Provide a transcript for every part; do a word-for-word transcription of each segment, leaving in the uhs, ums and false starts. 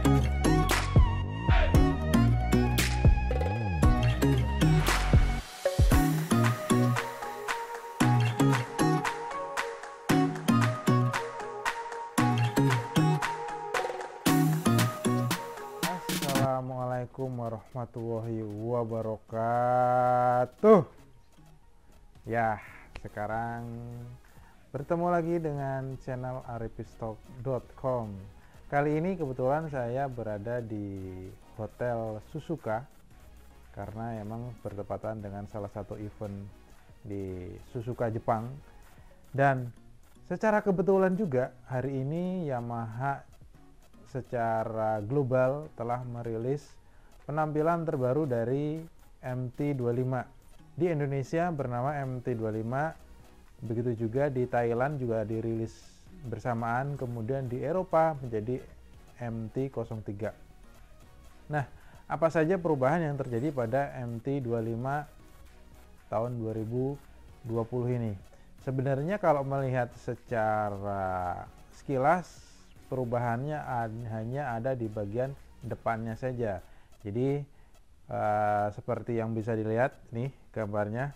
Assalamualaikum warahmatullahi wabarakatuh. Ya, sekarang bertemu lagi dengan channel aripistalk dot com. Kali ini kebetulan saya berada di Hotel Suzuka karena emang bertepatan dengan salah satu event di Suzuka, Jepang. Dan secara kebetulan juga hari ini Yamaha secara global telah merilis penampilan terbaru dari M T dua puluh lima. Di Indonesia bernama M T dua puluh lima, begitu juga di Thailand juga dirilis bersamaan, kemudian di Eropa menjadi M T nol tiga. Nah, apa saja perubahan yang terjadi pada M T dua puluh lima tahun dua ribu dua puluh ini? Sebenarnya kalau melihat secara sekilas, perubahannya hanya ada di bagian depannya saja. Jadi uh, seperti yang bisa dilihat nih gambarnya.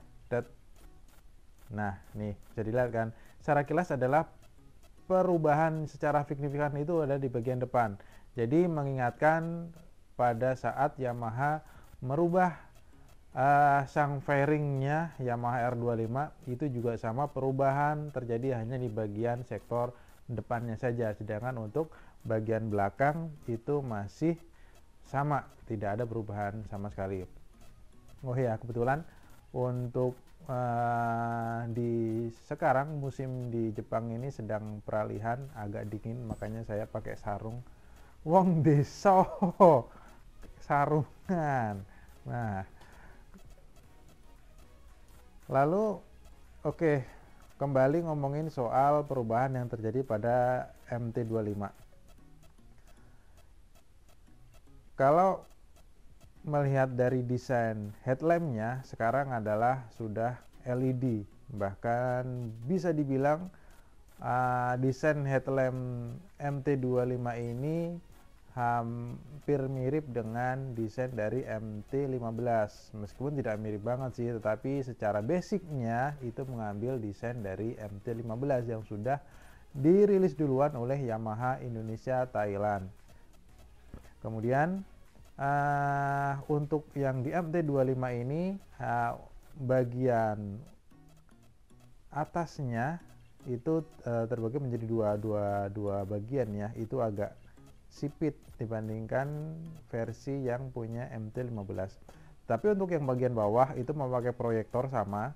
Nah, nih bisa dilihat kan, secara kilas adalah perubahan secara signifikan itu ada di bagian depan. Jadi mengingatkan pada saat Yamaha merubah uh, sang fairingnya Yamaha R dua puluh lima, itu juga sama, perubahan terjadi hanya di bagian sektor depannya saja, sedangkan untuk bagian belakang itu masih sama, tidak ada perubahan sama sekali. Oh ya, kebetulan untuk uh, di sekarang musim di Jepang ini sedang peralihan, agak dingin, makanya saya pakai sarung. Wong deso sarungan. Nah, lalu oke okay, kembali ngomongin soal perubahan yang terjadi pada M T dua puluh lima. Kalau melihat dari desain headlampnya sekarang adalah sudah L E D, bahkan bisa dibilang uh, desain headlamp M T dua puluh lima ini hampir mirip dengan desain dari M T lima belas, meskipun tidak mirip banget sih, tetapi secara basicnya itu mengambil desain dari M T lima belas yang sudah dirilis duluan oleh Yamaha Indonesia Thailand. Kemudian uh, untuk yang di M T dua puluh lima ini uh, bagian atasnya itu uh, terbagi menjadi dua, dua, dua bagian ya, itu agak sipit dibandingkan versi yang punya M T lima belas. Tapi untuk yang bagian bawah itu memakai proyektor sama,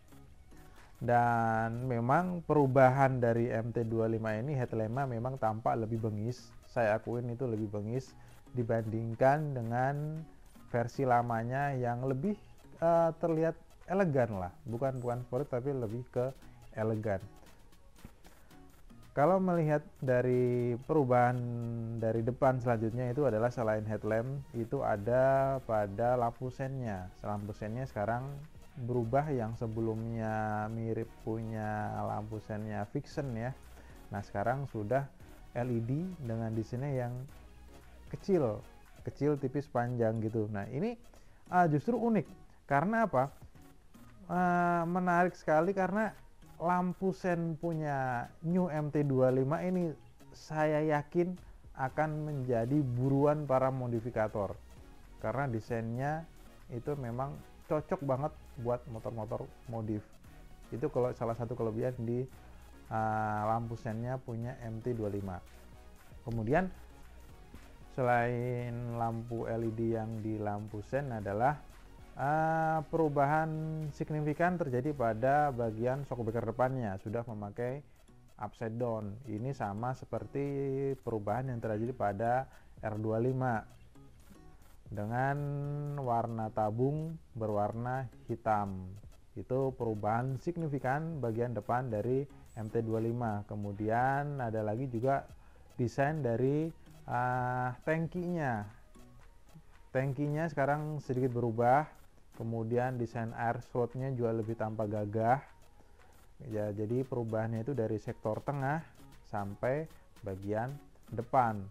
dan memang perubahan dari M T dua puluh lima ini headlampnya memang tampak lebih bengis. Saya akuin itu lebih bengis dibandingkan dengan versi lamanya yang lebih uh, terlihat elegan lah, bukan bukan sport tapi lebih ke elegan. Kalau melihat dari perubahan dari depan selanjutnya itu adalah selain headlamp itu ada pada lampu sennya. Lampu sennya sekarang berubah, yang sebelumnya mirip punya lampu sennya Vixen ya. Nah, sekarang sudah L E D dengan desainnya yang kecil, kecil tipis panjang gitu. Nah, ini uh, justru unik karena apa? Uh, menarik sekali karena lampu sen punya New M T dua puluh lima ini saya yakin akan menjadi buruan para modifikator karena desainnya itu memang cocok banget buat motor-motor modif. Itu kalau salah satu kelebihan di uh, lampu sennya punya M T dua puluh lima. Kemudian selain lampu L E D yang di lampu sen adalah uh, perubahan signifikan terjadi pada bagian shockbreaker depannya, sudah memakai upside down. Ini sama seperti perubahan yang terjadi pada R dua puluh lima dengan warna tabung berwarna hitam. Itu perubahan signifikan bagian depan dari M T dua puluh lima. Kemudian ada lagi juga desain dari uh, tangkinya. Tangkinya sekarang sedikit berubah. Kemudian desain air slotnya juga lebih tampak gagah. Ya, jadi perubahannya itu dari sektor tengah sampai bagian depan.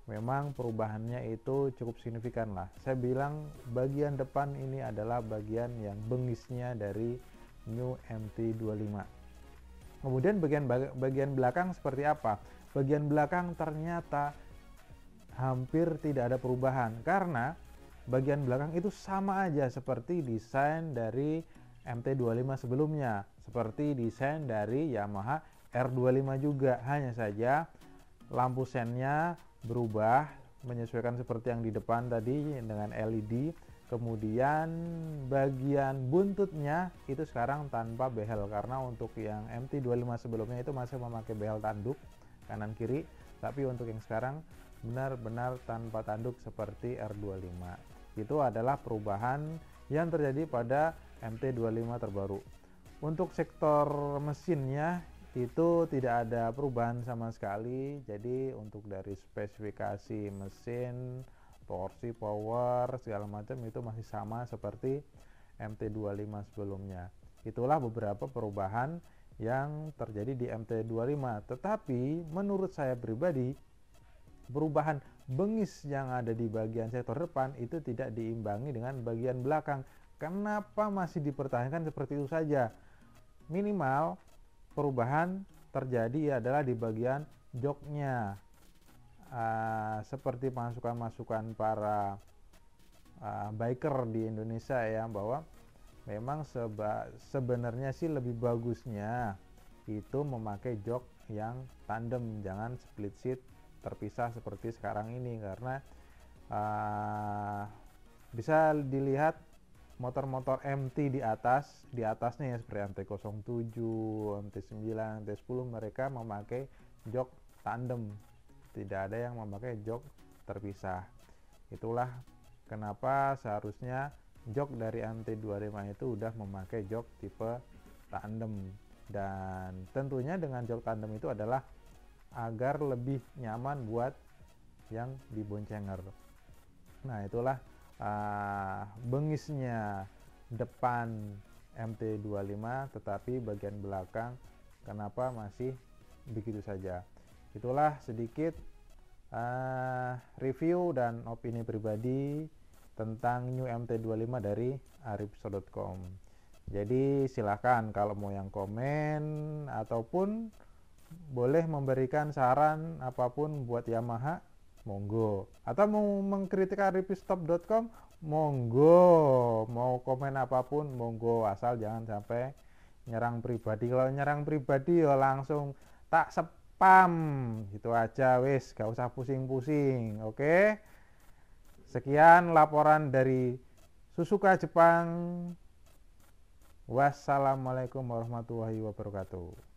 memang perubahannya itu cukup signifikan lah. Saya bilang bagian depan ini adalah bagian yang bengisnya dari New M T dua puluh lima. Kemudian bagian bagian belakang seperti apa? Bagian belakang ternyata hampir tidak ada perubahan, karena bagian belakang itu sama aja seperti desain dari M T dua puluh lima sebelumnya, seperti desain dari Yamaha R dua puluh lima juga, hanya saja lampu sennya berubah menyesuaikan seperti yang di depan tadi dengan L E D. Kemudian bagian buntutnya itu sekarang tanpa behel, karena untuk yang M T dua puluh lima sebelumnya itu masih memakai behel tanduk kanan kiri, tapi untuk yang sekarang benar-benar tanpa tanduk seperti R dua puluh lima. Itu adalah perubahan yang terjadi pada M T dua puluh lima terbaru. Untuk sektor mesinnya itu tidak ada perubahan sama sekali. Jadi untuk dari spesifikasi mesin, torsi, power, segala macam itu masih sama seperti M T dua puluh lima sebelumnya. Itulah beberapa perubahan yang terjadi di M T dua puluh lima. Tetapi menurut saya pribadi, perubahan bengis yang ada di bagian sektor depan itu tidak diimbangi dengan bagian belakang. Kenapa masih dipertahankan seperti itu saja? Minimal perubahan terjadi adalah di bagian joknya. Uh, seperti masukan-masukan para uh, biker di Indonesia ya, bahwa memang seba, sebenarnya sih lebih bagusnya itu memakai jok yang tandem, jangan split seat terpisah seperti sekarang ini, karena uh, bisa dilihat motor-motor M T di atas, di atasnya ya seperti M T nol tujuh, M T sembilan, M T sepuluh, mereka memakai jok tandem, tidak ada yang memakai jok terpisah. Itulah kenapa seharusnya jok dari M T dua puluh lima itu udah memakai jok tipe tandem, dan tentunya dengan jok tandem itu adalah agar lebih nyaman buat yang diboncenger. Nah, itulah uh, bengisnya depan M T dua puluh lima, tetapi bagian belakang kenapa masih begitu saja. Itulah sedikit uh, review dan opini pribadi tentang New M T dua puluh lima dari aripisto dot com. Jadi silakan kalau mau yang komen ataupun boleh memberikan saran apapun buat Yamaha, monggo. Atau mau mengkritik aripisto dot com, monggo. Mau komen apapun, monggo. Asal jangan sampai nyerang pribadi. Kalau nyerang pribadi ya langsung tak spam. Gitu aja wis, gak usah pusing-pusing. Oke. Sekian laporan dari Suzuka Jepang. Wassalamualaikum warahmatullahi wabarakatuh.